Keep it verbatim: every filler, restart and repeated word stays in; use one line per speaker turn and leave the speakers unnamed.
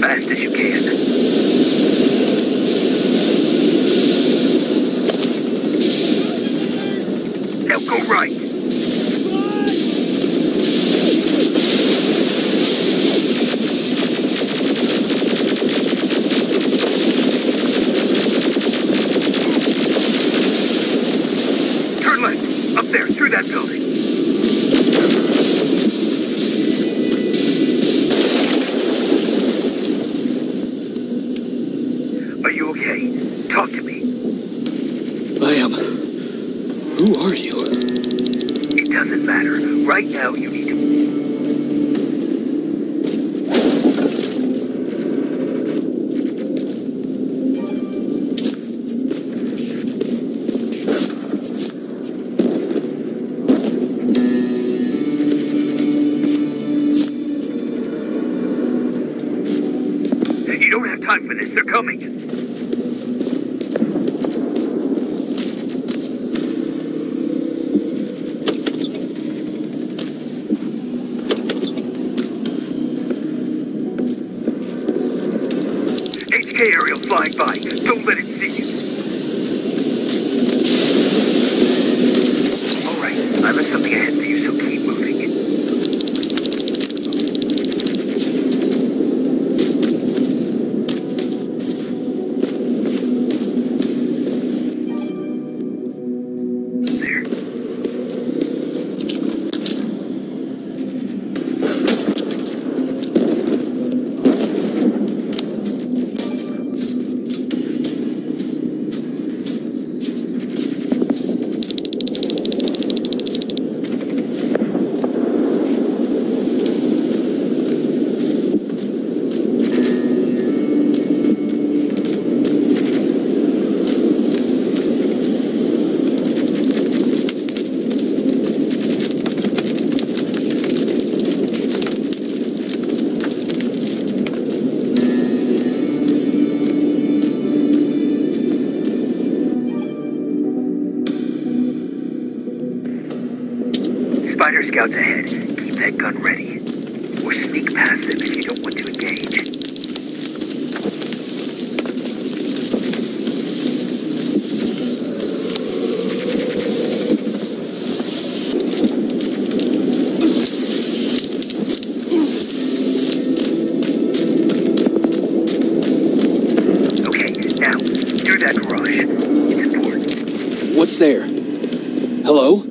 fast as you can. Now go right. Turn left. Up there, through that building. Are you okay? Talk to me.
I am. Who are you?
It doesn't matter. Right now, you need to... You don't have time for this. They're coming. H K aerial flying by. Don't let it see you. All right. I left something ahead for you, so keep moving. Spider scouts ahead. Keep that gun ready. Or sneak past them if you don't want to engage. Okay, now, through that garage. It's important.
What's there? Hello?